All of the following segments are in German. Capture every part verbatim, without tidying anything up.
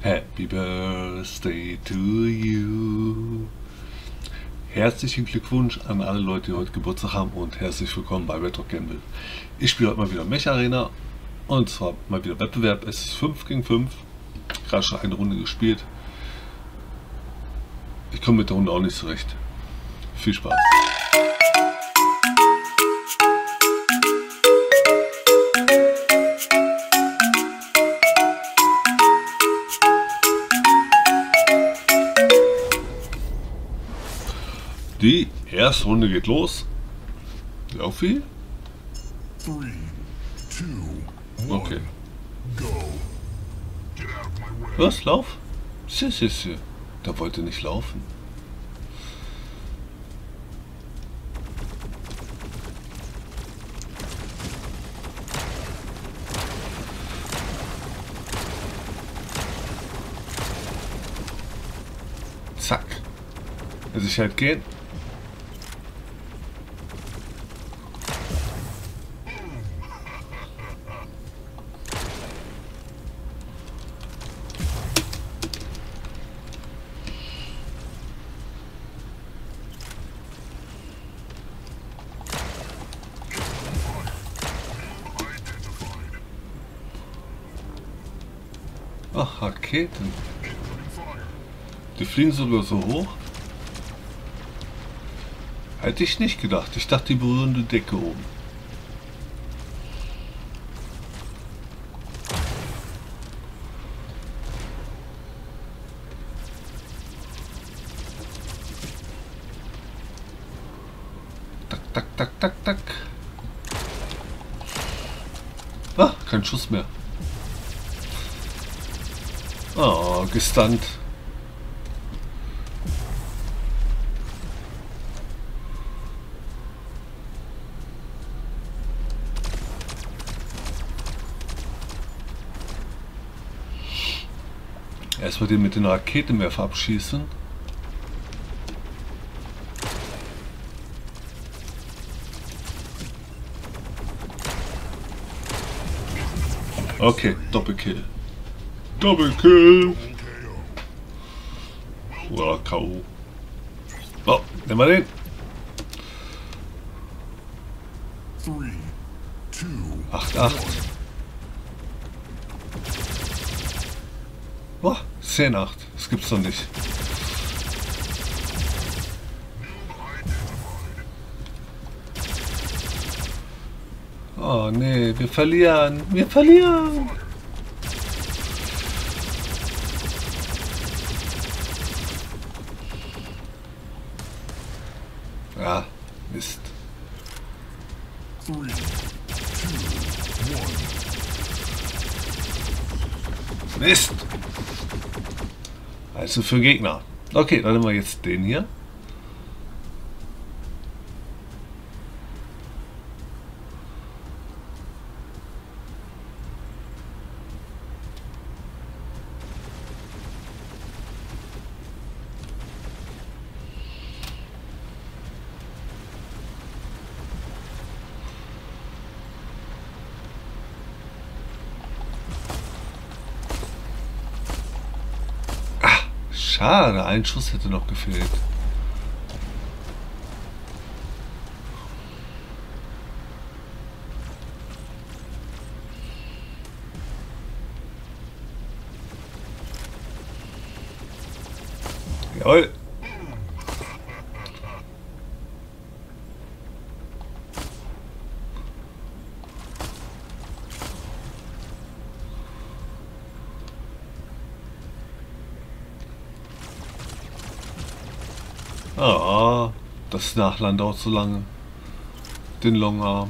Happy Birthday to you. Herzlichen Glückwunsch an alle Leute, die heute Geburtstag haben und herzlich willkommen bei Red Rock Gamble. Ich spiele heute mal wieder Mech Arena und zwar mal wieder Wettbewerb. Es ist fünf gegen fünf. Gerade schon eine Runde gespielt. Ich komme mit der Runde auch nicht zurecht. Viel Spaß. Die erste Runde geht los. Lauf wie? Okay. Was? Lauf? Si, si, si. Der wollte nicht laufen. Zack. Der Sicherheit gehen. Ach, Raketen. Die fliegen sogar so hoch. Hätte ich nicht gedacht. Ich dachte, die berühren die Decke oben. Tak, tak, tak, tak, tak. Ah, kein Schuss mehr. Oh, gestunt. Erstmal den mit den Raketenwerfer abschießen. Okay, Doppelkill. Doppelkill. Oh, K O. So, nehmen wir den. acht acht. Oh, zehn acht. Das gibt's doch nicht. Oh nee, wir verlieren. Wir verlieren. Ja, Mist. Mist. Also für Gegner. Okay, dann nehmen wir jetzt den hier. Schade, ein Schuss hätte noch gefehlt. Jawohl. Ah, das Nachladen dauert so lange. Den Longarm.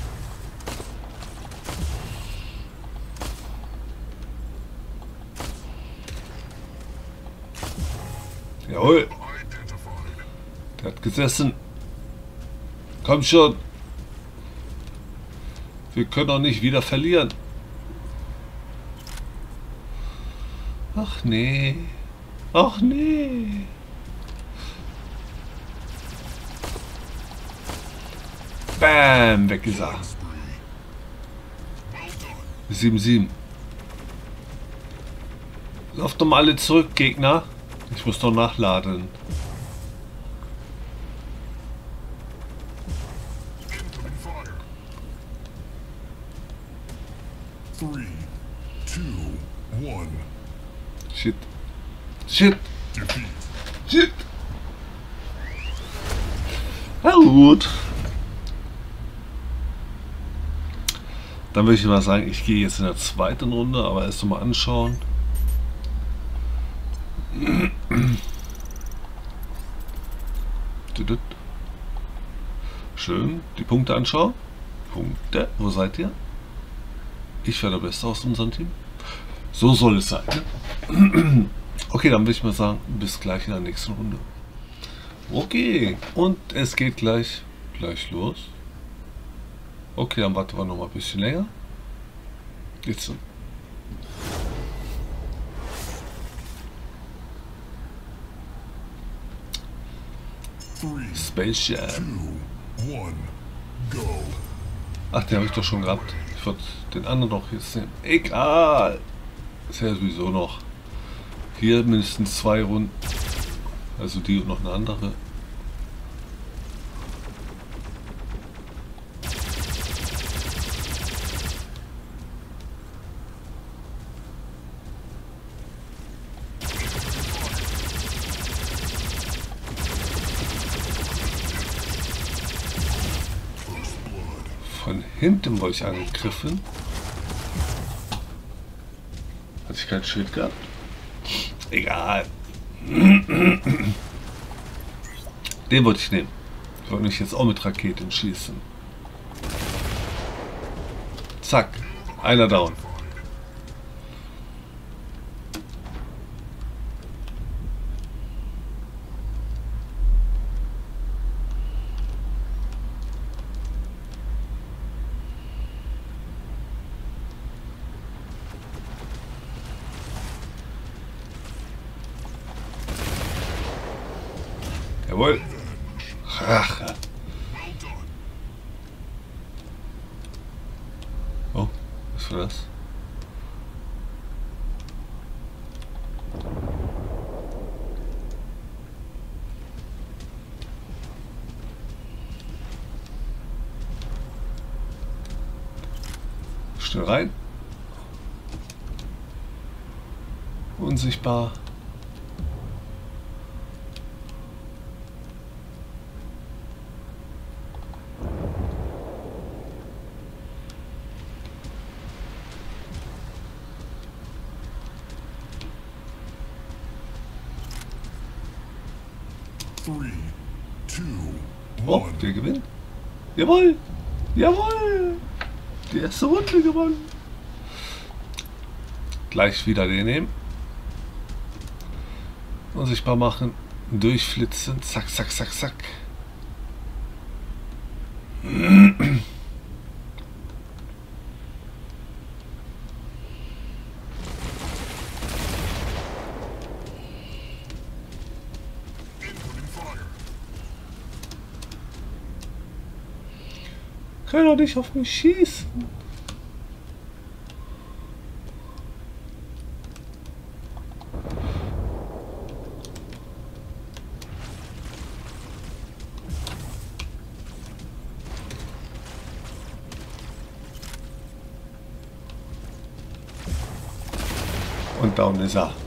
Jawohl. Der hat gesessen. Komm schon. Wir können doch nicht wieder verlieren. Ach nee. Ach nee. Bam, weg ist er. sieben sieben. Lauf doch mal alle zurück, Gegner. Ich muss doch nachladen. Three, two, one. Shit. Shit. Defeat. Shit. Na gut. Dann würde ich mal sagen, ich gehe jetzt in der zweiten Runde, aber erst mal anschauen. Schön, die Punkte anschauen. Punkte, wo seid ihr? Ich wäre der Beste aus unserem Team. So soll es sein. Ne? Okay, dann würde ich mal sagen, bis gleich in der nächsten Runde. Okay, und es geht gleich, gleich los. Okay, dann warten wir noch mal ein bisschen länger. Jetzt. Space Jam. Ach, den habe ich doch schon gehabt. Ich würde den anderen noch jetzt nehmen. Egal. Ist ja sowieso noch. Hier mindestens zwei Runden. Also die und noch eine andere. Von hinten wurde ich angegriffen. Hatte ich kein Schild gehabt? Egal. Den wollte ich nehmen. Ich wollte mich jetzt auch mit Raketen schießen. Zack. Einer down. Jawohl. Rache. Oh, was war das? Schnell rein. Unsichtbar. Three, two, Oh, one. wir gewinnen. Jawohl. Jawohl. Die erste Runde gewonnen. Gleich wieder den nehmen. Unsichtbar machen. Durchflitzen. Zack, zack, zack, zack. Kann doch nicht auf mich schießen. Und down ist er.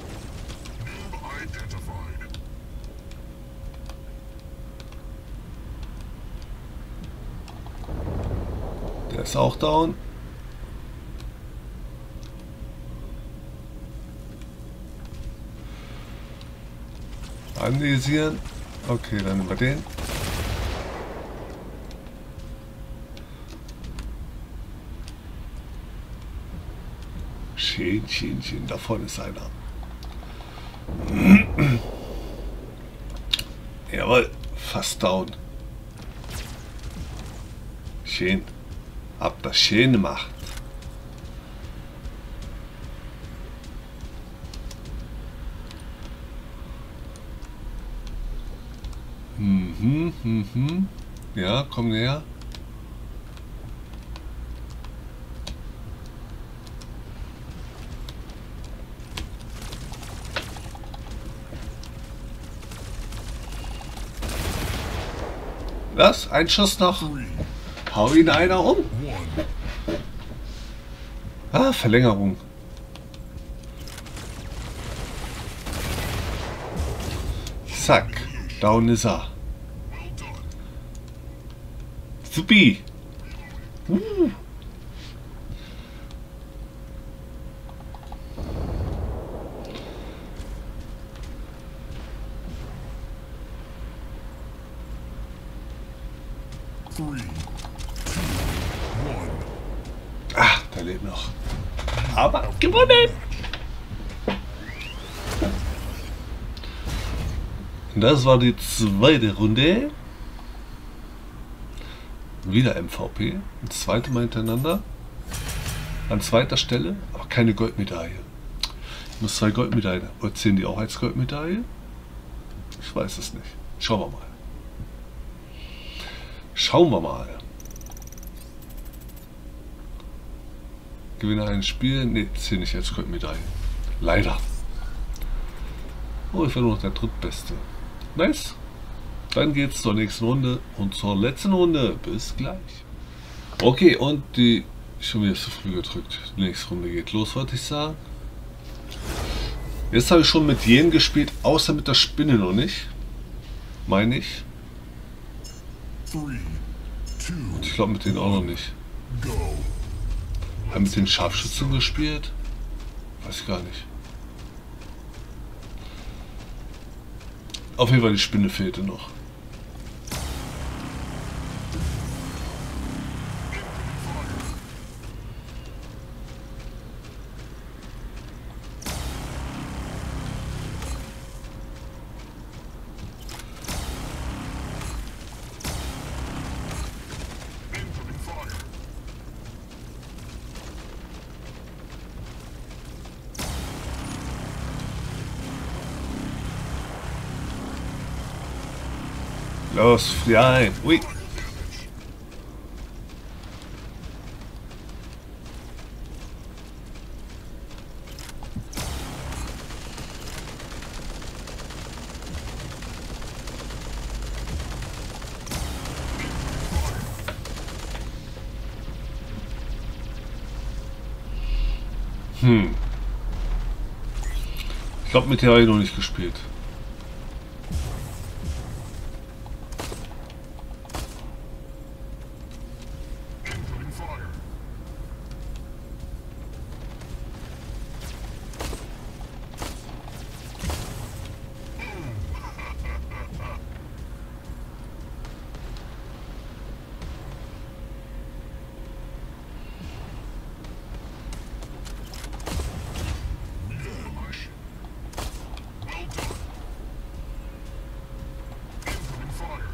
Der ist auch down. Anvisieren. Okay, dann über den. Schön, schön, schön. Da vorne ist einer. Jawohl, fast down. Schön. Hab das schön gemacht. Mhm, mhm. Ja, komm näher. Was? Ein Schuss noch? three, Hau ihn einer um. one. Ah, Verlängerung. Zack. Down ist er. Well done. Supi. Uh. Three, two, one. Ah, der lebt noch. Aber gewonnen. Das war die zweite Runde. Wieder M V P. Das zweite Mal hintereinander. An zweiter Stelle, aber keine Goldmedaille. Ich muss zwei Goldmedaillen. Oder zählen die auch als Goldmedaille? Ich weiß es nicht. Schauen wir mal. Schauen wir mal. Gewinne ein Spiel. Ne, zählen nicht als Goldmedaille. Leider. Oh, ich war nur noch der drittbeste. Nice. Dann geht's zur nächsten Runde und zur letzten Runde. Bis gleich. Okay, und die... Schon wieder zu früh gedrückt. Die nächste Runde geht los, wollte ich sagen. Jetzt habe ich schon mit jenen gespielt, außer mit der Spinne noch nicht. Meine ich. Three, two, Und ich glaube mit denen auch noch nicht. go. Haben mit den Scharfschützen gespielt? Weiß ich gar nicht. Auf jeden Fall die Spinne fehlte noch. Incoming fire. Los, flieh ein. Ui. Hm. Ich glaube, mit der habe ich noch nicht gespielt. Incoming fire. Village. Well done. Incoming fire.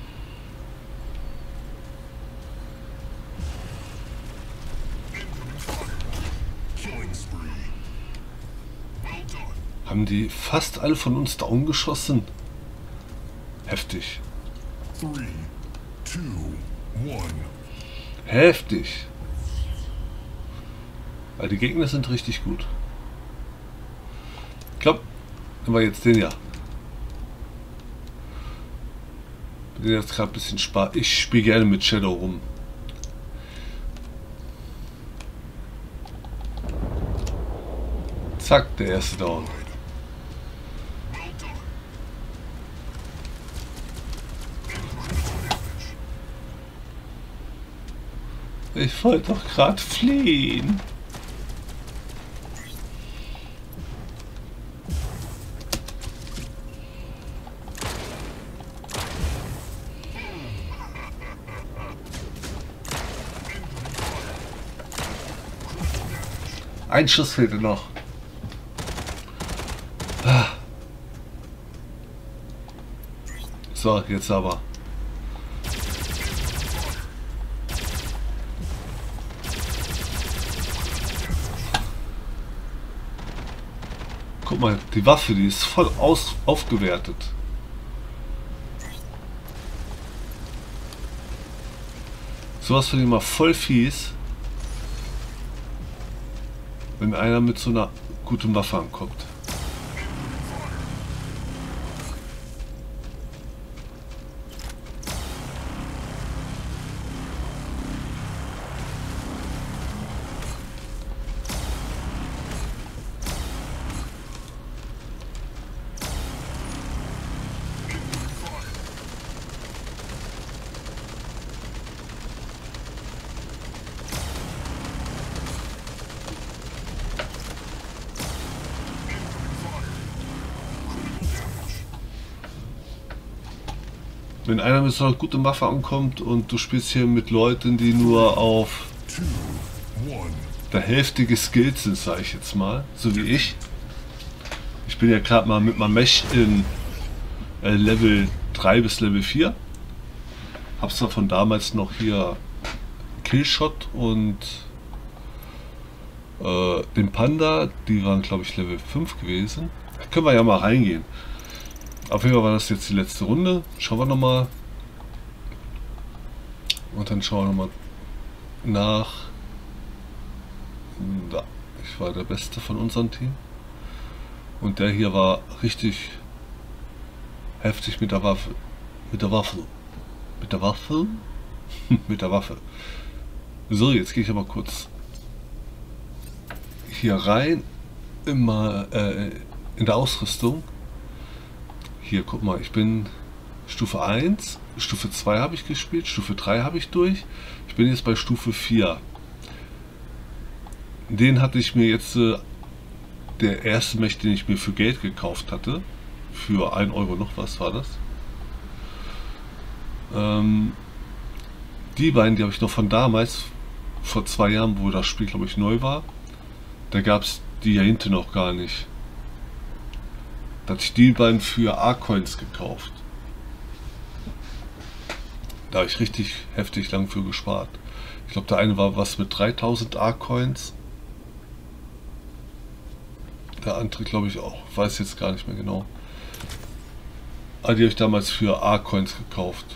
Incoming fire. Killing spree. Well done. Haben die fast alle von uns down geschossen? Heftig. Three, two, one. Heftig. Weil die Gegner sind richtig gut. Ich glaube, nehmen wir jetzt den ja. Bin jetzt gerade ein bisschen Spaß. Ich spiele gerne mit Shadow rum. Zack, der erste down. Well done. Ich wollte doch gerade fliehen. Ein Schuss fehlte noch. Ah. So, jetzt aber. Guck mal, die Waffe, die ist voll aus aufgewertet. Sowas finde ich mal voll fies, wenn einer mit so einer guten Waffe ankommt. Wenn einer mit so einer guten Waffe ankommt und du spielst hier mit Leuten, die nur auf Two, one. der Hälfte geskillt sind, sage ich jetzt mal, so wie ich. Ich bin ja gerade mal mit meinem Mech in äh, Level drei bis Level vier. Hab's zwar von damals noch hier Killshot und äh, den Panda, die waren glaube ich Level fünf gewesen. Da können wir ja mal reingehen. Auf jeden Fall war das jetzt die letzte Runde. Schauen wir nochmal. Und dann schauen wir nochmal nach. Da. Ich war der Beste von unserem Team. Und der hier war richtig heftig mit der Waffe. Mit der Waffe. Mit der Waffe? Mit der Waffe. So, jetzt gehe ich aber kurz hier rein. Immer äh, in der Ausrüstung. Hier, guck mal, ich bin Stufe eins, Stufe zwei habe ich gespielt, Stufe drei habe ich durch. Ich bin jetzt bei Stufe vier. Den hatte ich mir jetzt, äh, der erste Mech, den ich mir für Geld gekauft hatte. Für ein Euro noch was war das. Ähm, die beiden, die habe ich noch von damals, vor zwei Jahren, wo das Spiel, glaube ich, neu war. Da gab es die ja hinten noch gar nicht. Da hatte ich die beiden für A-Coins gekauft. Da habe ich richtig heftig lang für gespart. Ich glaube, der eine war was mit dreitausend A-Coins. Der andere, glaube ich, auch. Weiß jetzt gar nicht mehr genau. Aber die habe ich damals für A-Coins gekauft.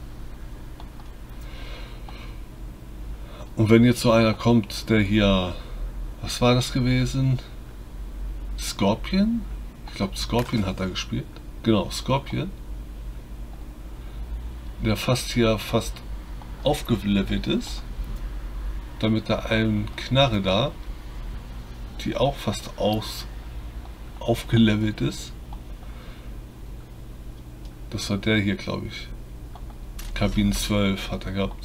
Und wenn jetzt so einer kommt, der hier... Was war das gewesen? Scorpion? Ich glaube, Scorpion hat da gespielt. Genau, Scorpion. Der fast hier fast aufgelevelt ist. Damit da ein Knarre da, die auch fast aus aufgelevelt ist. Das war der hier, glaube ich. Kabinen zwölf hat er gehabt.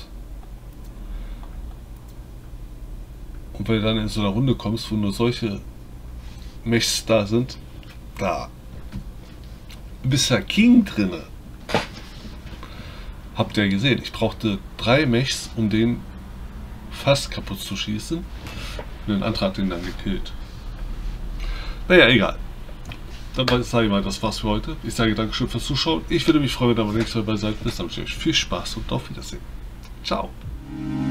Und wenn du dann in so einer Runde kommst, wo nur solche Mechs da sind, da bist ja King drinne. Habt ihr gesehen, ich brauchte drei Mechs, um den fast kaputt zu schießen. Und ein anderer hat den dann gekillt. Naja, egal. Dann sage ich mal, das war's für heute. Ich sage Dankeschön fürs Zuschauen. Ich würde mich freuen, wenn ihr beim nächsten Mal dabei seid. Bis dann wünsche ich euch viel Spaß und auf Wiedersehen. Ciao.